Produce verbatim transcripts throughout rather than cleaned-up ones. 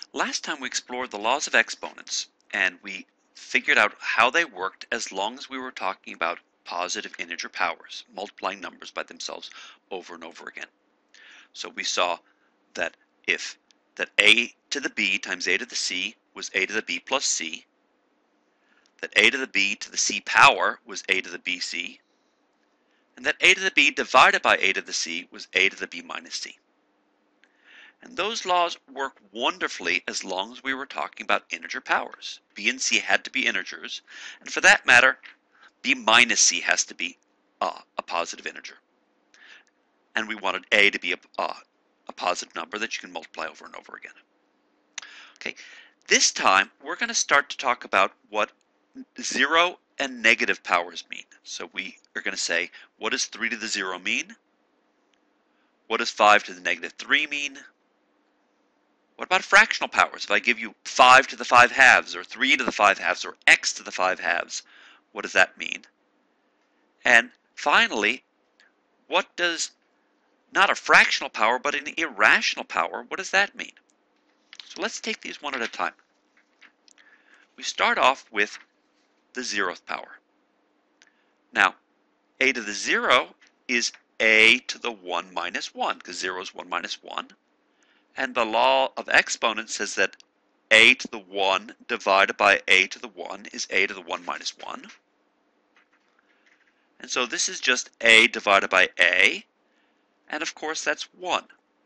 Last time we explored the laws of exponents, and we figured out how they worked as long as we were talking about positive integer powers, multiplying numbers by themselves over and over again. So we saw that if that a to the b times a to the c was a to the b plus c, that a to the b to the c power was a to the bc, and that a to the b divided by a to the c was a to the b minus c. And those laws work wonderfully as long as we were talking about integer powers. B and c had to be integers, and for that matter, b minus c has to be uh, a positive integer. And we wanted a to be a, uh, a positive number that you can multiply over and over again. Okay, this time we're going to start to talk about what zero and negative powers mean. So we are going to say, what does three to the zero mean? What does five to the negative three mean? What about fractional powers? If I give you five to the five halves, or three to the five halves, or x to the five halves, what does that mean? And finally, what does not a fractional power, but an irrational power, what does that mean? So let's take these one at a time. We start off with the zeroth power. Now, a to the zero is a to the one minus one, because zero is one minus one. And the law of exponents says that a to the one divided by a to the one is a to the one minus one. And so this is just a divided by a, and of course that's one,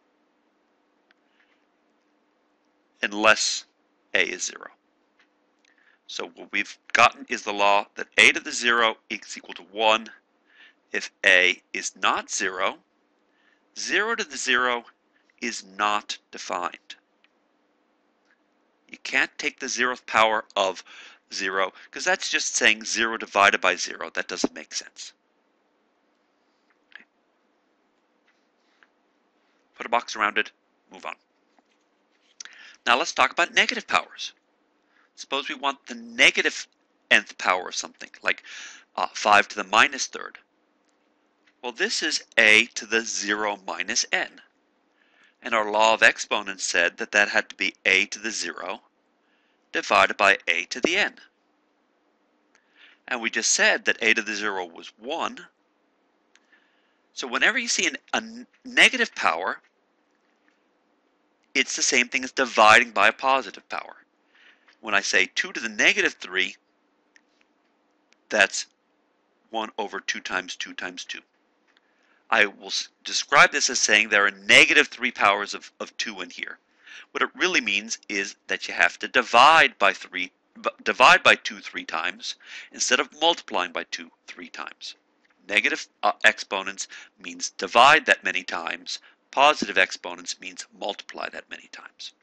unless a is zero. So what we've gotten is the law that a to the zero is equal to one if a is not zero. zero to the zero is not defined. You can't take the zeroth power of zero, because that's just saying zero divided by zero. That doesn't make sense. Okay. Put a box around it, move on. Now let's talk about negative powers. Suppose we want the negative nth power of something, like uh, five to the minus third. Well, this is a to the zero minus n. And our law of exponents said that that had to be a to the zero divided by a to the n. And we just said that a to the zero was one. So whenever you see an, a negative power, it's the same thing as dividing by a positive power. When I say two to the negative three, that's one over two times two times two. I will describe this as saying there are negative three powers of, of two in here. What it really means is that you have to divide by three, divide by two three times instead of multiplying by two three times. Negative uh, exponents means divide that many times. Positive exponents means multiply that many times.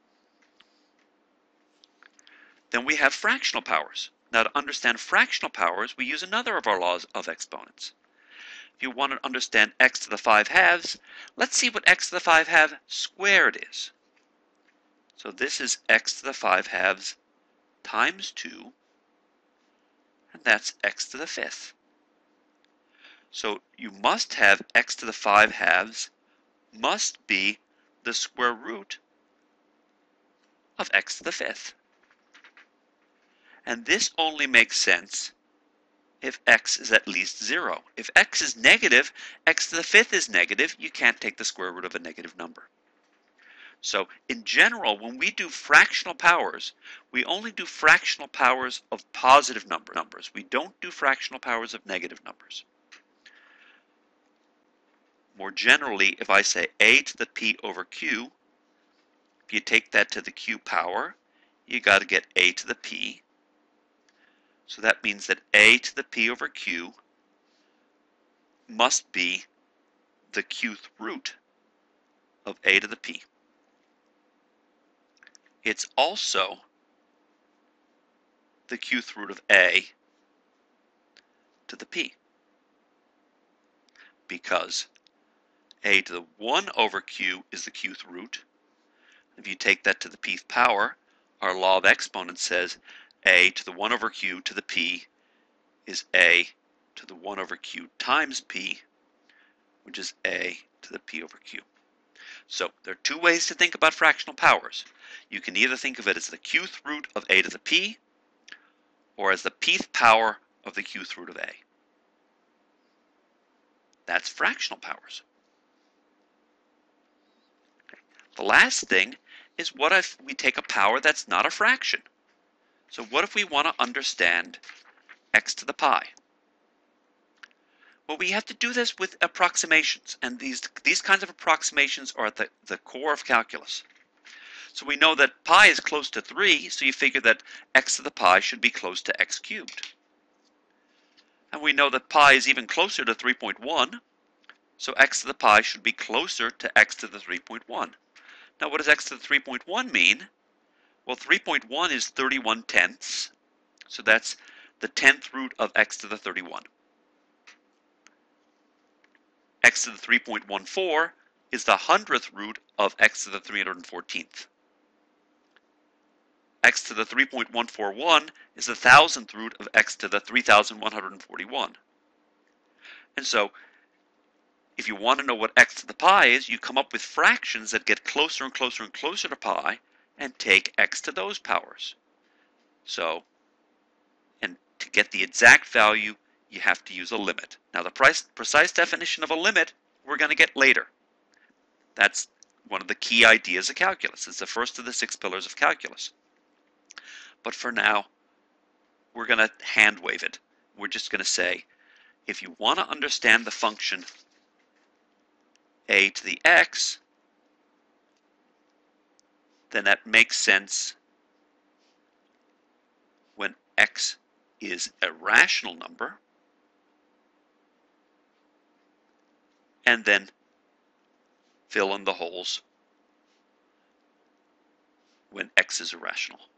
Then we have fractional powers. Now, to understand fractional powers, we use another of our laws of exponents. If you want to understand x to the five halves, let's see what x to the five halves squared is. So this is x to the five halves times two, and that's x to the fifth. So you must have x to the five halves must be the square root of x to the fifth. And this only makes sense if x is at least zero. If x is negative, x to the fifth is negative, you can't take the square root of a negative number. So in general, when we do fractional powers, we only do fractional powers of positive number numbers. We don't do fractional powers of negative numbers. More generally, if I say a to the p over q, if you take that to the q power, you got to get a to the p. So that means that a to the p over q must be the qth root of a to the p. It's also the qth root of a to the p, because a to the one over q is the qth root. If you take that to the pth power, our law of exponents says a to the one over q to the p is a to the one over q times p, which is a to the p over q. So there are two ways to think about fractional powers. You can either think of it as the qth root of a to the p, or as the pth power of the qth root of a. That's fractional powers. Okay. The last thing is, what if we take a power that's not a fraction? So what if we want to understand x to the pi? Well, we have to do this with approximations, and these, these kinds of approximations are at the, the core of calculus. So we know that pi is close to three, so you figure that x to the pi should be close to x cubed. And we know that pi is even closer to three point one, so x to the pi should be closer to x to the three point one. Now what does x to the three point one mean? Well, three point one is thirty-one tenths, so that's the tenth root of x to the thirty-one. X to the three point one four is the hundredth root of x to the three hundred fourteenth. X to the three point one four one is the thousandth root of x to the three thousand one hundred forty-one. And so, if you want to know what x to the pi is, you come up with fractions that get closer and closer and closer to pi, and take x to those powers. So, and to get the exact value, you have to use a limit. Now, the precise definition of a limit we're going to get later. That's one of the key ideas of calculus. It's the first of the six pillars of calculus. But for now, we're going to hand wave it. We're just going to say, if you want to understand the function a to the x, then that makes sense when x is a rational number, and then fill in the holes when x is irrational.